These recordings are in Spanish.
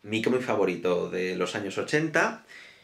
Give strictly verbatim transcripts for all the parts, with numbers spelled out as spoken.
Mi cómic favorito de los años ochenta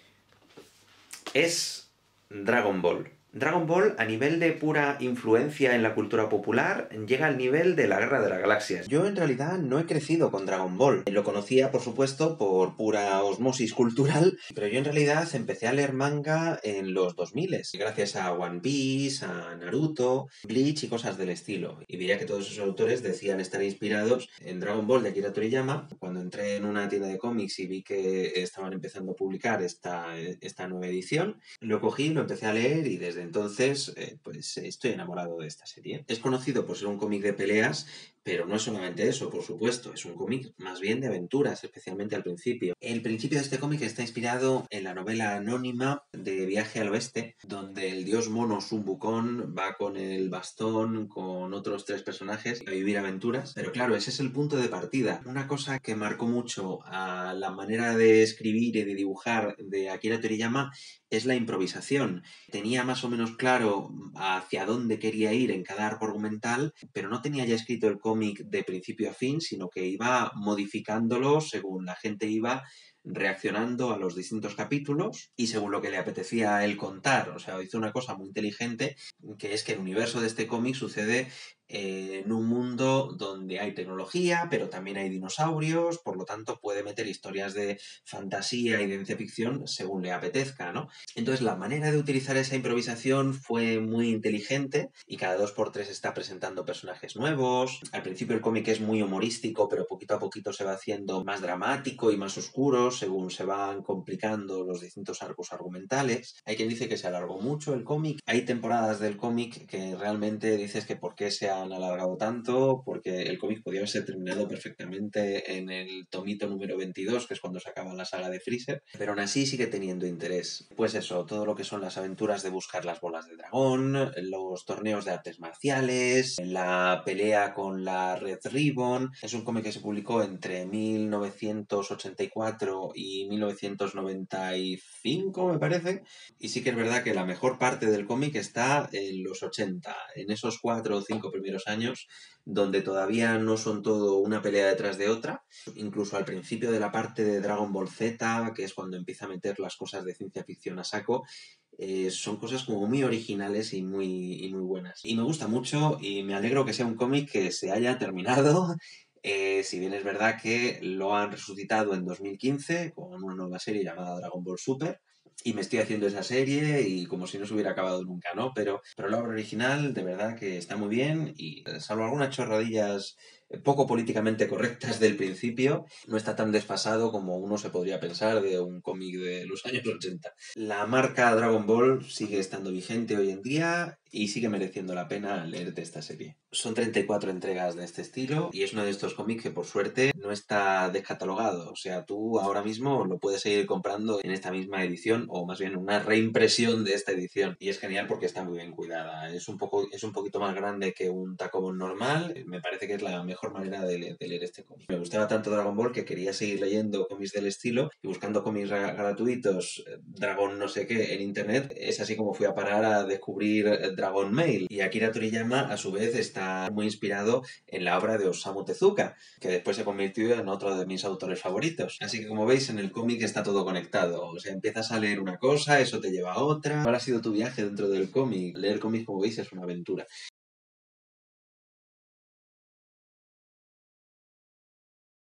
es Dragon Ball. Dragon Ball, a nivel de pura influencia en la cultura popular, llega al nivel de la Guerra de las Galaxias. Yo en realidad no he crecido con Dragon Ball. Lo conocía, por supuesto, por pura osmosis cultural, pero yo en realidad empecé a leer manga en los dos mil, gracias a One Piece, a Naruto, Bleach y cosas del estilo. Y veía que todos esos autores decían estar inspirados en Dragon Ball de Akira Toriyama. Cuando entré en una tienda de cómics y vi que estaban empezando a publicar esta, esta nueva edición, lo cogí, lo empecé a leer y desde entonces eh, pues estoy enamorado de esta serie. Es conocido por ser un cómic de peleas, pero no es solamente eso, por supueto, es un cómic más bien de aventuras, especialmente al principio. El principio de este cómic está inspirado en la novela anónima de Viaje al Oeste, donde el dios mono Sun Wukong va con el bastón, con otros tres personajes, a vivir aventuras. Pero claro, ese es el punto de partida. Una cosa que marcó mucho a la manera de escribir y de dibujar de Akira Toriyama es la improvisación. Tenía más o menos claro hacia dónde quería ir en cada arco argumental, pero no tenía ya escrito el cómic de principio a fin, sino que iba modificándolo según la gente iba reaccionando a los distintos capítulos y según lo que le apetecía a él contar. O sea, hizo una cosa muy inteligente, que es que el universo de este cómic sucede en un mundo donde hay tecnología, pero también hay dinosaurios, por lo tanto puede meter historias de fantasía y de ciencia ficción según le apetezca, ¿no? Entonces la manera de utilizar esa improvisación fue muy inteligente y cada dos por tres está presentando personajes nuevos. Al principio el cómic es muy humorístico, pero poquito a poquito se va haciendo más dramático y más oscuro según se van complicando los distintos arcos argumentales. Hay quien dice que se alargó mucho el cómic. Hay temporadas del cómic que realmente dices que por qué se han alargado tanto, porque el cómic podía haberse terminado perfectamente en el tomito número veintidós, que es cuando se acaba la saga de Freezer, pero aún así sigue teniendo interés. Pues eso, todo lo que son las aventuras de buscar las bolas de dragón, los torneos de artes marciales, la pelea con la Red Ribbon. Es un cómic que se publicó entre mil novecientos ochenta y cuatro y mil novecientos noventa y cinco, me parece, y sí que es verdad que la mejor parte del cómic está en los ochenta, en esos cuatro o cinco primeros años, donde todavía no son todo una pelea detrás de otra. Incluso al principio de la parte de Dragon Ball Z, que es cuando empieza a meter las cosas de ciencia ficción a saco, eh, son cosas como muy originales y muy, y muy buenas. Y me gusta mucho y me alegro que sea un cómic que se haya terminado. Eh, si bien es verdad que lo han resucitado en dos mil quince con una nueva serie llamada Dragon Ball Super, y me estoy haciendo esa serie y como si no se hubiera acabado nunca, ¿no? Pero, pero la obra original de verdad que está muy bien y salvo algunas chorradillas poco políticamente correctas del principio, no está tan desfasado como uno se podría pensar de un cómic de los años ochenta. La marca Dragon Ball sigue estando vigente hoy en día y sigue mereciendo la pena leerte esta serie. Son treinta y cuatro entregas de este estilo y es uno de estos cómics que por suerte no está descatalogado. O sea, tú ahora mismo lo puedes seguir comprando en esta misma edición o más bien una reimpresión de esta edición. Y es genial porque está muy bien cuidada. Es un, poco, es un poquito más grande que un Takomon normal. Me parece que es la mejor manera de, le de leer este cómic. Me gustaba tanto Dragon Ball que quería seguir leyendo cómics del estilo y buscando cómics gratuitos, Dragon no sé qué, en internet. Es así como fui a parar a descubrir Dragon Mail. Y Akira Toriyama, a su vez, está muy inspirado en la obra de Osamu Tezuka, que después se convirtió en otro de mis autores favoritos. Así que, como veis, en el cómic está todo conectado. O sea, empiezas a leer una cosa, eso te lleva a otra. ¿Cuál ha sido tu viaje dentro del cómic? Leer cómics, como veis, es una aventura.